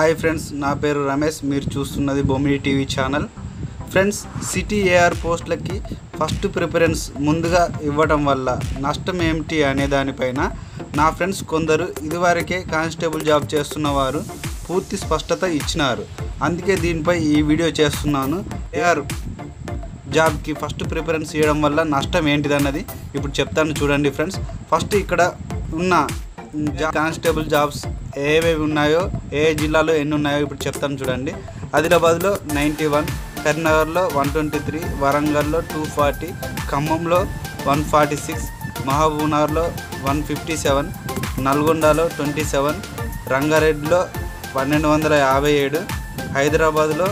Hi friends, నా పేరు రమేష్. మీరు చూస్తున్నది Bommidi TV channel. Friends, city A పోస్టులకి ఫస్ట్ ప్రిఫరెన్స్ ముందుగా ఇవ్వడం వల్ల నష్టం ఏమిటి అనే దానిపైన నా ఫ్రెండ్స్ కొందరు ఇదివరకే కానిస్టేబుల్ జాబ్ చేస్తున్నవారు పూర్తి స్పష్టత ఇచ్చినారు. అందుకే దీనిపై ఈ వీడియో చేస్తున్నాను. ఏఆర్ జాబ్కి ఫస్ట్ ప్రిఫరెన్స్ ఇవ్వడం వల్ల నష్టం ఏంటిదన్నది ఇప్పుడు చెప్తాను. చూడండి ఫ్రెండ్స్, ఫస్ట్ ఇక్కడ ఉన్న కానిస్టేబుల్ జాబ్స్ ఏవేవి ఉన్నాయో, ఏ జిల్లాలో ఎన్ని ఉన్నాయో ఇప్పుడు చెప్తాను. చూడండి, ఆదిలాబాద్లో 91, కరీంనగర్లో 123, వరంగల్లో 240, ఖమ్మంలో 146, మహబూబ్నగర్లో 157, నల్గొండలో 27, రంగారెడ్డిలో 1257, హైదరాబాద్లో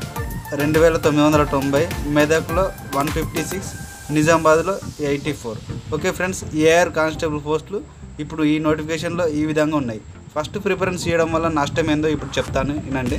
2990, మెదక్లో 156, నిజామాబాద్లో 84. ఓకే ఫ్రెండ్స్, ఏఆర్ కానిస్టేబుల్ పోస్టులు ఇప్పుడు ఈ నోటిఫికేషన్లో ఈ విధంగా ఉన్నాయి. ఫస్ట్ ప్రిఫరెన్స్ ఇవ్వడం వల్ల నష్టం ఏందో ఇప్పుడు చెప్తాను, వినండి.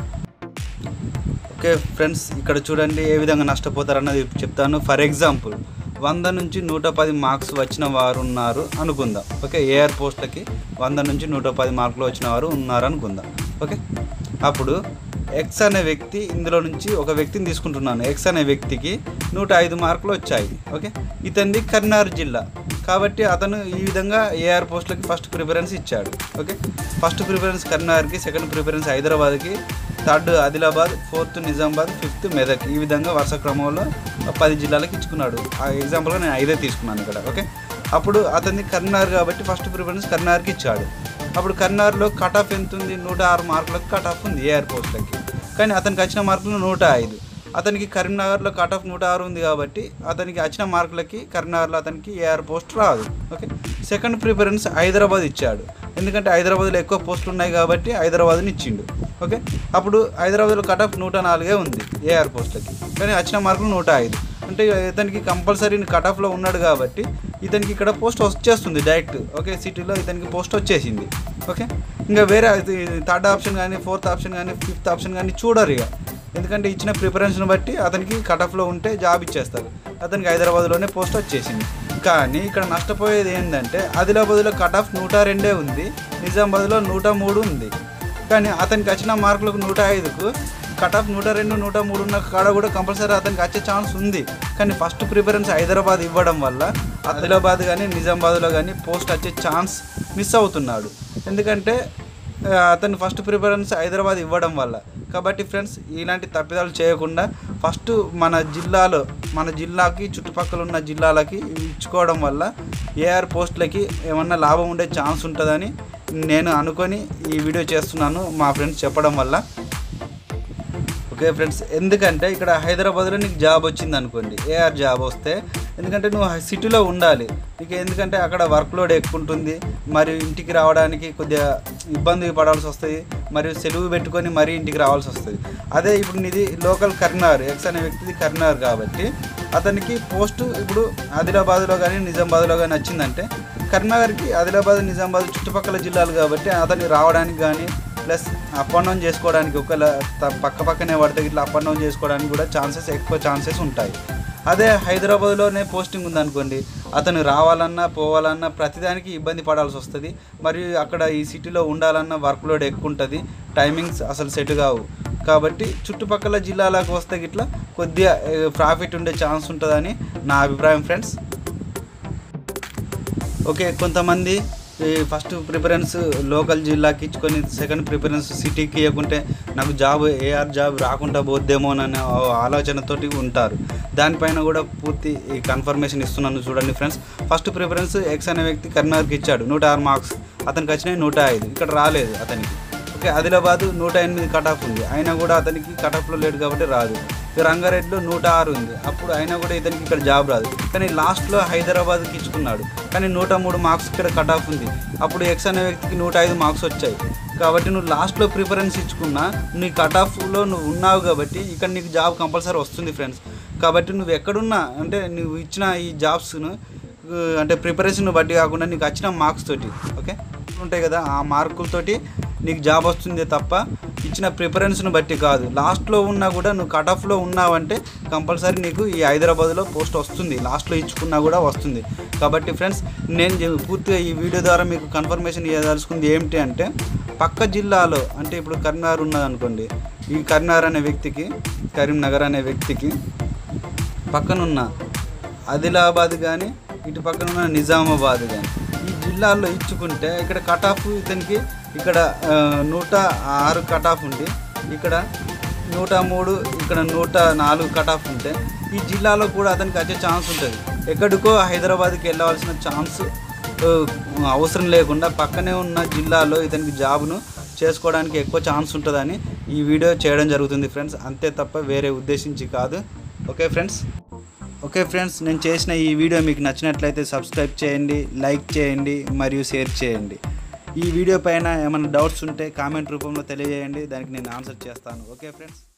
ఓకే ఫ్రెండ్స్, ఇక్కడ చూడండి ఏ విధంగా నష్టపోతారన్నది ఇప్పుడు చెప్తాను. ఫర్ ఎగ్జాంపుల్, 100 నుంచి 110 మార్క్స్ వచ్చిన వారు ఉన్నారు అనుకుందాం. ఓకే, ఏఆర్ పోస్టులకి 100 నుంచి 110 మార్కులు వచ్చిన వారు ఉన్నారు అనుకుందాం. ఓకే, అప్పుడు ఎక్స్ అనే వ్యక్తి, ఇందులో నుంచి ఒక వ్యక్తిని తీసుకుంటున్నాను. ఎక్స్ అనే వ్యక్తికి 105 మార్కులు వచ్చాయి. ఓకే, ఇతనిది కరీంనగర్ జిల్లా కాబట్టి అతను ఈ విధంగా ఏఆర్ పోస్టులకి ఫస్ట్ ప్రిఫరెన్స్ ఇచ్చాడు. ఓకే, ఫస్ట్ ప్రిఫరెన్స్ కరీంనగర్కి, సెకండ్ ప్రిఫరెన్స్ హైదరాబాద్కి, third Adilabad, fourth Nizamabad, fifth Medak, ఈ విధంగా వరుస క్రమంలో 10 జిల్లాలకు ఇచ్చుకున్నాడు. ఆ ఎగ్జాంపుల్గా నేను 5 తీసుకున్నాను ఇక్కడ. ఓకే, అప్పుడు అతన్ని కరీంనగర్ కాబట్టి ఫస్ట్ ప్రిఫరెన్స్ కరీంనగర్కి ఇచ్చాడు. అప్పుడు కరీంనగర్లో కట్ ఆఫ్ ఎంత ఉంది? 106 మార్కులకు కట్ ఆఫ్ ఉంది ఏఆర్ పోస్టులకి. కానీ అతనికి వచ్చిన మార్కులు 105. అతనికి కరీంనగర్లో కట్ ఆఫ్ 106 ఉంది కాబట్టి అతనికి వచ్చిన మార్కులకి కరీంనగర్లో అతనికి ఏఆర్ పోస్ట్ రాదు. ఓకే, సెకండ్ ప్రిఫరెన్స్ హైదరాబాద్ ఇచ్చాడు. ఎందుకంటే హైదరాబాద్లో ఎక్కువ పోస్టులు ఉన్నాయి కాబట్టి హైదరాబాద్ని ఇచ్చిండు. ఓకే, అప్పుడు హైదరాబాద్లో కట్ ఆఫ్ 104 ఉంది ఏఆర్ పోస్టులకి, కానీ వచ్చిన మార్కులు 105. అంటే ఇతనికి కంపల్సరీ కట్ ఆఫ్లో ఉన్నాడు కాబట్టి ఇతనికి ఇక్కడ పోస్ట్ వచ్చేస్తుంది డైరెక్ట్. ఓకే, సిటీలో ఇతనికి పోస్ట్ వచ్చేసింది. ఓకే, ఇంకా వేరే థర్డ్ ఆప్షన్ కానీ, ఫోర్త్ ఆప్షన్ కానీ, ఫిఫ్త్ ఆప్షన్ కానీ చూడరు ఇక. ఎందుకంటే ఇచ్చిన ప్రిఫరెన్స్ని బట్టి అతనికి కట్ ఆఫ్లో ఉంటే జాబ్ ఇచ్చేస్తారు. అతనికి హైదరాబాద్లోనే పోస్ట్ వచ్చేసింది. కానీ ఇక్కడ నష్టపోయేది ఏంటంటే ఆదిలాబాద్లో కట్ ఆఫ్ 102 ఉంది, నిజామాబాద్లో 103 ఉంది. కానీ అతనికి వచ్చిన మార్కులకు 105కు కట్ ఆఫ్ 102, 103 ఉన్న కాడ కూడా కంపల్సరీ అతనికి వచ్చే ఛాన్స్ ఉంది. కానీ ఫస్ట్ ప్రిఫరెన్స్ హైదరాబాద్ ఇవ్వడం వల్ల ఆదిలాబాద్ కానీ నిజామాబాద్లో కానీ పోస్ట్ వచ్చే ఛాన్స్ మిస్ అవుతున్నాడు. ఎందుకంటే అతను ఫస్ట్ ప్రిఫరెన్స్ హైదరాబాద్ ఇవ్వడం వల్ల. కాబట్టి ఫ్రెండ్స్, ఇలాంటి తప్పిదాలు చేయకుండా ఫస్ట్ మన జిల్లాకి చుట్టుపక్కల ఉన్న జిల్లాలకి ఇచ్చుకోవడం వల్ల ఏఆర్ పోస్టులకి ఏమన్నా లాభం ఉండే ఛాన్స్ ఉంటుందని నేను అనుకొని ఈ వీడియో చేస్తున్నాను, మా ఫ్రెండ్స్ చెప్పడం వల్ల. ఓకే ఫ్రెండ్స్, ఎందుకంటే ఇక్కడ హైదరాబాద్లో నీకు జాబ్ వచ్చింది అనుకోండి, ఏఆర్ జాబ్ వస్తే, ఎందుకంటే నువ్వు సిటీలో ఉండాలి నీకు. ఎందుకంటే అక్కడ వర్క్ లోడ్ ఎక్కువ ఉంటుంది, మరియు ఇంటికి రావడానికి కొద్దిగా ఇబ్బంది పడాల్సి వస్తుంది, మరియు సెలవు పెట్టుకొని మరీ ఇంటికి రావాల్సి వస్తుంది. అదే ఇప్పుడు నీది లోకల్ కరీంనగర్, ఎక్స్ అనే వ్యక్తిది కరీంనగర్ కాబట్టి అతనికి పోస్టు ఇప్పుడు ఆదిలాబాద్లో కానీ నిజామాబాద్లో కానీ వచ్చిందంటే, కరీంనగర్కి ఆదిలాబాద్ నిజామాబాద్ చుట్టుపక్కల జిల్లాలు కాబట్టి అతనికి రావడానికి కానీ ప్లస్ అప్ అండ్ డౌన్ చేసుకోవడానికి, ఒకవేళ పక్కనే పడితే ఇట్లా అప్ అండ్ డౌన్ చేసుకోవడానికి కూడా ఎక్కువ ఛాన్సెస్ ఉంటాయి. అదే హైదరాబాద్లోనే పోస్టింగ్ ఉందనుకోండి, అతను రావాలన్నా పోవాలన్నా ప్రతిదానికి ఇబ్బంది పడాల్సి వస్తుంది. మరియు అక్కడ ఈ సిటీలో ఉండాలన్నా వర్క్ లోడ్ ఎక్కువ ఉంటుంది, టైమింగ్స్ అసలు సెట్ కావు. కాబట్టి చుట్టుపక్కల జిల్లాలకు వస్తే గిట్లా కొద్దిగా ప్రాఫిట్ ఉండే ఛాన్స్ ఉంటుందని నా అభిప్రాయం ఫ్రెండ్స్. ఓకే, కొంతమంది ఫస్ట్ ప్రిఫరెన్స్ లోకల్ జిల్లాకి ఇచ్చుకొని సెకండ్ ప్రిఫరెన్స్ సిటీకి ఇవ్వకుంటే నాకు జాబ్ ఏఆర్ జాబ్ రాకుండా పోద్దేమోననే ఆలోచనతోటి ఉంటారు. దానిపైన కూడా పూర్తి కన్ఫర్మేషన్ ఇస్తున్నాను. చూడండి ఫ్రెండ్స్, ఫస్ట్ ప్రిఫరెన్స్ ఎక్స్ అనే వ్యక్తి కరీంనగర్కి ఇచ్చాడు, 106 మార్క్స్. అతనికి వచ్చినాయి 105, ఇక్కడ రాలేదు అతనికి. ఓకే, ఆదిలాబాద్ 108 కట్ ఆఫ్ ఉంది, అయినా కూడా అతనికి కట్ ఆఫ్లో లేడు కాబట్టి రాదు. రంగారెడ్డిలో 106 ఉంది, అప్పుడు అయినా కూడా ఇతనికి ఇక్కడ జాబ్ రాదు. కానీ లాస్ట్లో హైదరాబాద్కి ఇచ్చుకున్నాడు, కానీ 103 మార్క్స్ ఇక్కడ కట్ ఆఫ్ ఉంది. అప్పుడు ఎక్స్ అనే వ్యక్తికి 105 మార్క్స్ వచ్చాయి. కాబట్టి నువ్వు లాస్ట్లో ప్రిఫరెన్స్ ఇచ్చుకున్నా నీ కట్ ఆఫ్లో నువ్వు ఉన్నావు కాబట్టి ఇక్కడ నీకు జాబ్ కంపల్సరీ వస్తుంది ఫ్రెండ్స్. కాబట్టి నువ్వు ఎక్కడున్నా, అంటే నువ్వు ఇచ్చిన ఈ జాబ్స్ను అంటే ప్రిపరేషన్ బట్టి కాకుండా నీకు వచ్చిన మార్క్స్ తోటి, ఓకే ఉంటాయి కదా, ఆ మార్కులతోటి నీకు జాబ్ వస్తుంది తప్ప ఇచ్చిన ప్రిఫరెన్స్ను బట్టి కాదు. లాస్ట్లో ఉన్నా కూడా నువ్వు కట్ ఆఫ్లో ఉన్నావంటే కంపల్సరీ నీకు ఈ హైదరాబాద్లో పోస్ట్ వస్తుంది, లాస్ట్లో ఇచ్చుకున్నా కూడా వస్తుంది. కాబట్టి ఫ్రెండ్స్, నేను పూర్తిగా ఈ వీడియో ద్వారా మీకు కన్ఫర్మేషన్ ఇవ్వదలుచుకుంది ఏమిటి అంటే, పక్క జిల్లాలో అంటే ఇప్పుడు కరీంనగర్ ఉన్నదనుకోండి, ఈ కరీంనగర్ అనే వ్యక్తికి పక్కనున్న ఆదిలాబాద్ కానీ ఇటు పక్కనున్న నిజామాబాద్ కానీ ఈ జిల్లాల్లో ఇచ్చుకుంటే ఇక్కడ కట్ ఆఫ్ ఇతనికి ఇక్కడ 106 కట్ ఆఫ్ ఉండి ఇక్కడ 103 ఇక్కడ 104 కట్ ఆఫ్ ఉంటే ఈ జిల్లాలో కూడా అతనికి వచ్చే ఛాన్స్ ఉంటుంది. ఎక్కడికో హైదరాబాద్కి వెళ్ళవలసిన ఛాన్స్ అవసరం లేకుండా పక్కనే ఉన్న జిల్లాలో ఇతనికి జాబ్ను చేసుకోవడానికి ఎక్కువ ఛాన్స్ ఉంటుందని ఈ వీడియో చేయడం జరుగుతుంది ఫ్రెండ్స్. అంతే తప్ప వేరే ఉద్దేశించి కాదు. ఓకే ఫ్రెండ్స్, నేను చేసిన ఈ వీడియో మీకు నచ్చినట్లయితే సబ్స్క్రైబ్ చేయండి, లైక్ చేయండి మరియు షేర్ చేయండి. ఈ వీడియో పైన ఏమైనా డౌట్స్ ఉంటే కామెంట్ రూపంలో తెలియజేయండి, దానికి నేను ఆన్సర్ చేస్తాను. Okay friends.